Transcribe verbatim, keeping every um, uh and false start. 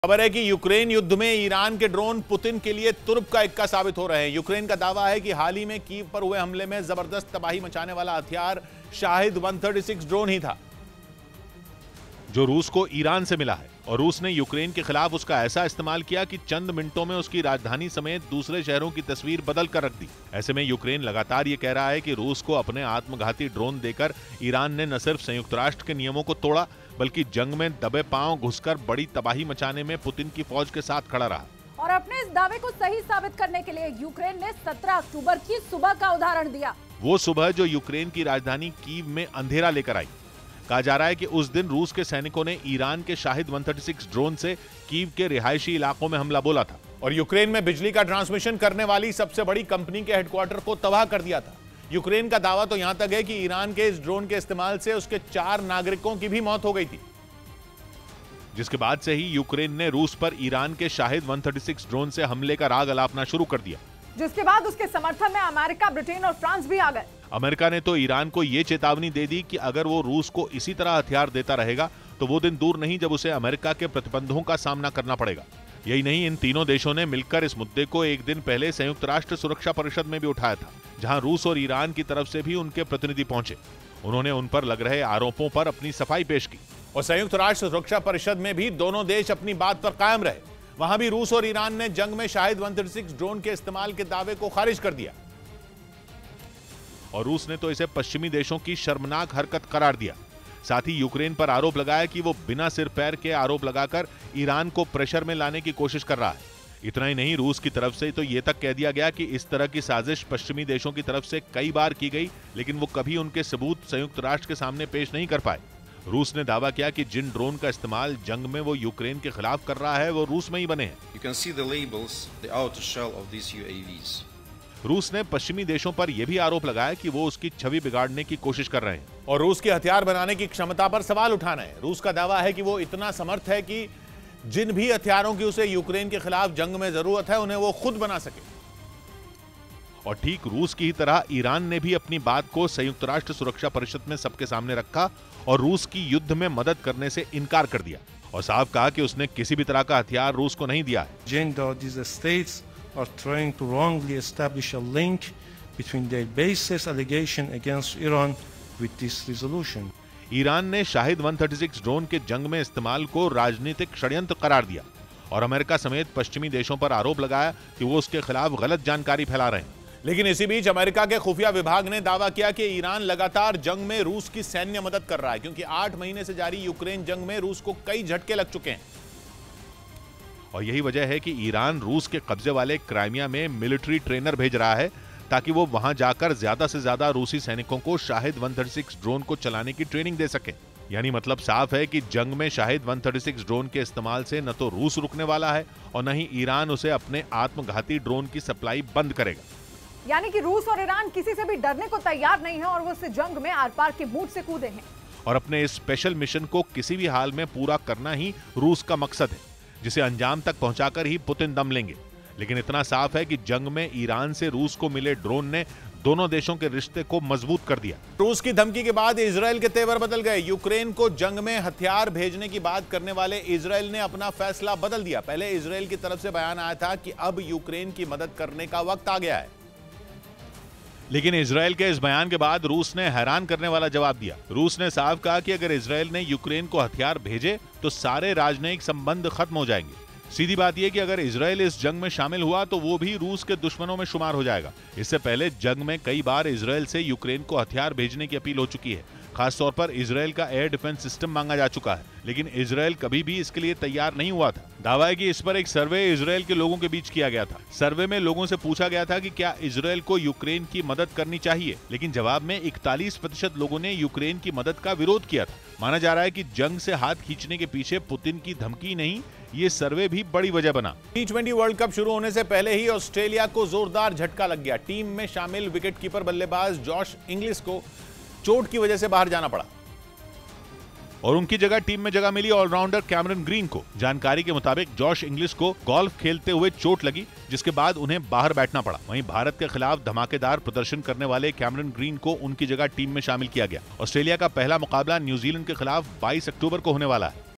खबर है कि यूक्रेन युद्ध में ईरान के ड्रोन पुतिन के लिए तुर्प का इक्का साबित हो रहे हैं। यूक्रेन का दावा है कि हाल ही में कीव पर हुए हमले में जबरदस्त तबाही मचाने वाला हथियार शाहिद एक सौ छत्तीस ड्रोन ही था, जो रूस को ईरान से मिला है। और रूस ने यूक्रेन के खिलाफ उसका ऐसा इस्तेमाल किया कि चंद मिनटों में उसकी राजधानी समेत दूसरे शहरों की तस्वीर बदल कर रख दी। ऐसे में यूक्रेन लगातार ये कह रहा है कि रूस को अपने आत्मघाती ड्रोन देकर ईरान ने न सिर्फ संयुक्त राष्ट्र के नियमों को तोड़ा, बल्कि जंग में दबे पांव घुसकर बड़ी तबाही मचाने में पुतिन की फौज के साथ खड़ा रहा। और अपने इस दावे को सही साबित करने के लिए यूक्रेन ने सत्रह अक्टूबर की सुबह का उदाहरण दिया। वो सुबह जो यूक्रेन की राजधानी कीव में अंधेरा लेकर आई। कहा जा रहा है कि उस दिन रूस के सैनिकों ने ईरान के शाहिद एक सौ छत्तीस ड्रोन से कीव के रिहायशी इलाकों में हमला बोला था और यूक्रेन में बिजली का ट्रांसमिशन करने वाली सबसे बड़ी कंपनी के हेडक्वार्टर को तबाह कर दिया था। यूक्रेन का दावा तो यहां तक है कि ईरान के इस ड्रोन के इस्तेमाल से उसके चार नागरिकों की भी मौत हो गई थी, जिसके बाद से ही यूक्रेन ने रूस पर ईरान के शाहिद एक सौ छत्तीस ड्रोन से हमले का राग अलापना शुरू कर दिया, जिसके बाद उसके समर्थन में अमेरिका, ब्रिटेन और फ्रांस भी आ गए। अमेरिका ने तो ईरान को यह चेतावनी दे दी कि अगर वो रूस को इसी तरह हथियार देता रहेगा तो वो दिन दूर नहीं जब उसे अमेरिका के प्रतिबंधों का सामना करना पड़ेगा। यही नहीं, इन तीनों देशों ने मिलकर इस मुद्दे को एक दिन पहले संयुक्त राष्ट्र सुरक्षा परिषद में भी उठाया था, जहां रूस और ईरान की तरफ से भी उनके प्रतिनिधि पहुंचे। उन्होंने उन पर लग रहे आरोपों पर अपनी सफाई पेश की और संयुक्त राष्ट्र सुरक्षा परिषद में भी दोनों देश अपनी बात पर कायम रहे। वहां भी रूस और ईरान ने जंग में शाहिद एक सौ छत्तीस ड्रोन के इस्तेमाल के दावे को खारिज कर दिया और रूस ने तो इसे पश्चिमी देशों की शर्मनाक हरकत करार दिया। साथ ही यूक्रेन पर आरोप लगाया कि वो बिना सिर पैर के आरोप लगाकर ईरान को प्रेशर में लाने की कोशिश कर रहा है। इतना ही नहीं, रूस की तरफ से तो ये तक कह दिया गया कि इस तरह की साजिश पश्चिमी देशों की तरफ से कई बार की गई, लेकिन वो कभी उनके सबूत संयुक्त राष्ट्र के सामने पेश नहीं कर पाए। रूस ने दावा किया कि जिन ड्रोन का इस्तेमाल जंग में वो यूक्रेन के खिलाफ कर रहा है वो रूस में ही बने हैं। You can see the labels, the outer shell of these U A Vs. रूस ने पश्चिमी देशों पर यह भी आरोप लगाया कि वो उसकी छवि बिगाड़ने की कोशिश कर रहे हैं और रूस के हथियार बनाने की क्षमता पर सवाल उठाना है। रूस का दावा है कि वो इतना समर्थ है कि जिन भी हथियारों की उसे यूक्रेन के खिलाफ जंग में जरूरत है उन्हें वो खुद बना सके। और ठीक रूस की ही तरह ईरान ने भी अपनी बात को संयुक्त राष्ट्र सुरक्षा परिषद में सबके सामने रखा और रूस की युद्ध में मदद करने से इनकार कर दिया और साफ कहा कि उसने किसी भी तरह का हथियार रूस को नहीं दिया है। are trying to wrongly establish a link between their baseless allegation against Iran with this resolution. Iran ने शाहिद एक सौ छत्तीस ड्रोन के जंग में इस्तेमाल को राजनीतिक षड्यंत्र करार दिया और अमेरिका समेत पश्चिमी देशों पर आरोप लगाया कि वो उसके खिलाफ गलत जानकारी फैला रहे हैं। लेकिन इसी बीच अमेरिका के खुफिया विभाग ने दावा किया कि ईरान लगातार जंग में रूस की सैन्य मदद कर रहा है, क्योंकि आठ महीने से जारी यूक्रेन जंग में रूस को कई झटके लग चुके हैं और यही वजह है कि ईरान रूस के कब्जे वाले क्राइमिया में मिलिट्री ट्रेनर भेज रहा है ताकि वो वहां जाकर ज्यादा से ज्यादा रूसी सैनिकों को शाहिद एक सौ छत्तीस ड्रोन को चलाने की ट्रेनिंग दे सके। यानी मतलब साफ है कि जंग में शाहिद एक सौ छत्तीस ड्रोन के इस्तेमाल से न तो रूस रुकने वाला है और न ही ईरान उसे अपने आत्मघाती ड्रोन की सप्लाई बंद करेगा। यानी कि रूस और ईरान किसी से भी डरने को तैयार नहीं है और वो इस जंग में आर पार के मूड से कूदे हैं और अपने इस स्पेशल मिशन को किसी भी हाल में पूरा करना ही रूस का मकसद है, जिसे अंजाम तक पहुंचाकर ही पुतिन दम लेंगे। लेकिन इतना साफ है कि जंग में ईरान से रूस को मिले ड्रोन ने दोनों देशों के रिश्ते को मजबूत कर दिया। रूस की धमकी के बाद इजराइल के तेवर बदल गए। यूक्रेन को जंग में हथियार भेजने की बात करने वाले इजराइल ने अपना फैसला बदल दिया। पहले इजराइल की तरफ से बयान आया था कि अब यूक्रेन की मदद करने का वक्त आ गया है, लेकिन इजराइल के इस बयान के बाद रूस ने हैरान करने वाला जवाब दिया। रूस ने साफ कहा कि अगर इजराइल ने यूक्रेन को हथियार भेजे तो सारे राजनयिक संबंध खत्म हो जाएंगे। सीधी बात यह कि अगर इजराइल इस जंग में शामिल हुआ तो वो भी रूस के दुश्मनों में शुमार हो जाएगा। इससे पहले जंग में कई बार इजराइल से यूक्रेन को हथियार भेजने की अपील हो चुकी है। खासतौर पर इजराइल का एयर डिफेंस सिस्टम मांगा जा चुका है, लेकिन इजराइल कभी भी इसके लिए तैयार नहीं हुआ था। दावा है कि इस पर एक सर्वे इजराइल के लोगों के बीच किया गया था। सर्वे में लोगों से पूछा गया था कि क्या इजराइल को यूक्रेन की मदद करनी चाहिए, लेकिन जवाब में इकतालीस प्रतिशत लोगों ने यूक्रेन की मदद का विरोध किया था। माना जा रहा है कि जंग से हाथ खींचने के पीछे पुतिन की धमकी नहीं, ये सर्वे भी बड़ी वजह बना। टी ट्वेंटी वर्ल्ड कप शुरू होने से पहले ही ऑस्ट्रेलिया को जोरदार झटका लग गया। टीम में शामिल विकेटकीपर बल्लेबाज जॉश इंग्लिश को चोट की वजह से बाहर जाना पड़ा और उनकी जगह टीम में जगह मिली ऑलराउंडर कैमरन ग्रीन को। जानकारी के मुताबिक जॉश इंग्लिश को गोल्फ खेलते हुए चोट लगी, जिसके बाद उन्हें बाहर बैठना पड़ा। वहीं भारत के खिलाफ धमाकेदार प्रदर्शन करने वाले कैमरन ग्रीन को उनकी जगह टीम में शामिल किया गया। ऑस्ट्रेलिया का पहला मुकाबला न्यूजीलैंड के खिलाफ बाईस अक्टूबर को होने वाला है।